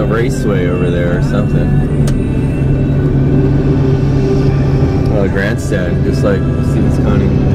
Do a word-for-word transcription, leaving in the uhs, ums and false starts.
a raceway over there or something. Oh, a grandstand, just like Stevens County.